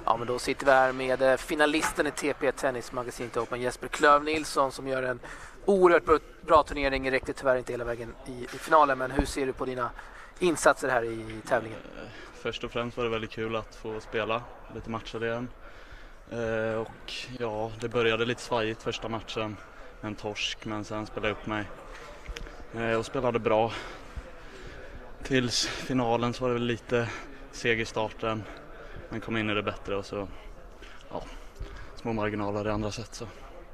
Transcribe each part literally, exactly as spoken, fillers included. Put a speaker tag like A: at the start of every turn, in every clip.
A: Ja, men då sitter vi här med finalisten i T P Tennis Magasinet Open, Jesper Klöv Nilsson, som gör en oerhört bra, bra turnering. Räckte tyvärr inte hela vägen i, i finalen, men hur ser du på dina insatser här i tävlingen?
B: Först och främst var det väldigt kul att få spela lite matcher igen. Eh, och ja, det började lite svajigt första matchen, en torsk, men sen spelade jag upp mig eh, och spelade bra. Tills finalen så var det väl lite seg i starten, men kom in i det bättre och så ja, små marginaler i andra sätt. Så.
A: Är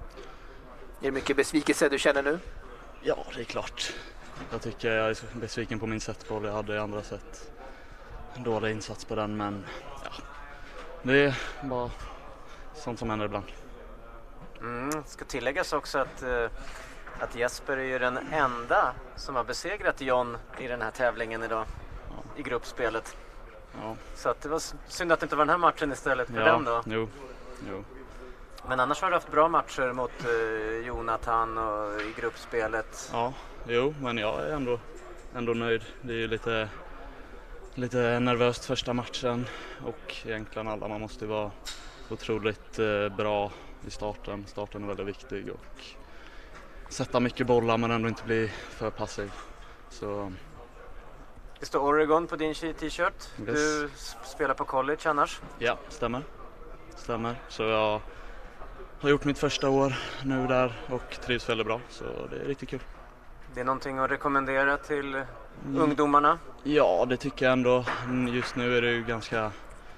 A: det mycket besvikelse du känner nu?
B: Ja, det är klart. Jag tycker jag är så besviken på min setboll jag hade i andra set. En dålig insats på den, men ja, det är bara sånt som händer ibland.
C: Mm, ska tilläggas också att, uh, att Jesper är ju den enda som har besegrat John i den här tävlingen idag, ja. I gruppspelet.
B: Ja.
C: Så att det var synd att det inte var den här matchen istället för
B: ja,
C: den då.
B: Jo, jo.
C: Men annars har du haft bra matcher mot uh, Jonathan och i gruppspelet.
B: Ja, jo, men jag är ändå, ändå nöjd. Det är ju lite, lite nervöst första matchen och egentligen alla. Man måste vara otroligt uh, bra i starten. Starten är väldigt viktig och sätta mycket bollar men ändå inte bli för passiv. Så...
C: Det står Oregon på din t-shirt. Yes. Du spelar på college annars?
B: Ja, stämmer. Stämmer. Så jag har gjort mitt första år nu där och trivs väldigt bra. Så det är riktigt kul.
C: Det är någonting att rekommendera till
B: mm.
C: ungdomarna?
B: Ja, det tycker jag ändå. Just nu är det ju ganska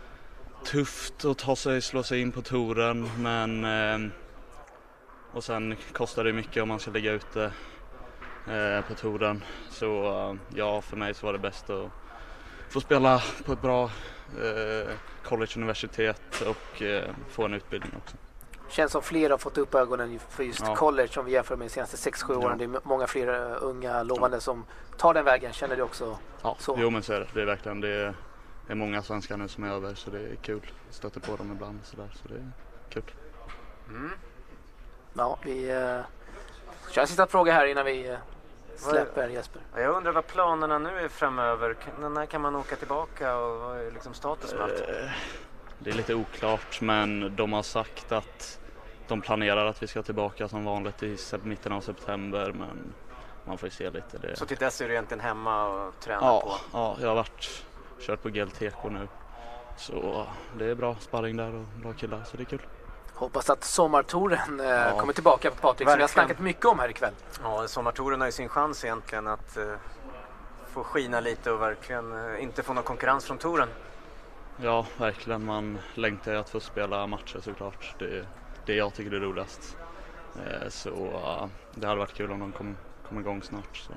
B: tufft att ta sig, slå sig in på touren. Men, eh, och sen kostar det mycket om man ska ligga ute eh, på touren. Så eh, ja, för mig så var det bäst att få spela på ett bra eh, college-universitet och eh, få en utbildning också.
A: Känns som fler har fått upp ögonen för just ja. college som vi jämför med de senaste sex sju åren. Ja. Det är många fler unga lovande ja. som tar den vägen. Känner du också
B: ja.
A: så?
B: Jo, men så är det. Det är verkligen det är, det är många svenskar nu som är över, så det är kul. Stöter på dem ibland så där, så det är kul.
A: Mm. Ja, vi uh, kör en sista fråga här innan vi uh, släpper Jesper.
C: Jag undrar vad planerna nu är framöver. När kan man åka tillbaka och vad är liksom status med allt?
B: Uh, det är lite oklart, men de har sagt att de planerar att vi ska tillbaka som vanligt i mitten av september, men man får ju se lite. Det.
C: Så till dess är du egentligen hemma och tränar
B: ja,
C: på?
B: Ja, jag har varit, kört på G L T K nu. Så det är bra sparring där och bra killar, så det är kul.
A: Hoppas att sommartouren eh, ja. kommer tillbaka på Patrik, som vi har snackat mycket om här ikväll.
C: Ja, sommartouren har ju sin chans egentligen att eh, få skina lite och verkligen eh, inte få någon konkurrens från touren.
B: Ja, verkligen. Man längtar ju att få spela matcher såklart. Det är det jag tycker är roligast. Eh, så uh, det hade varit kul om de kom, kom igång snart. Så.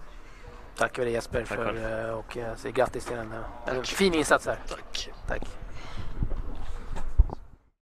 A: Tack för det Jesper.
B: Tack
A: för, och uh, så grattis till en, en fin insats här.
B: Tack.
A: Tack.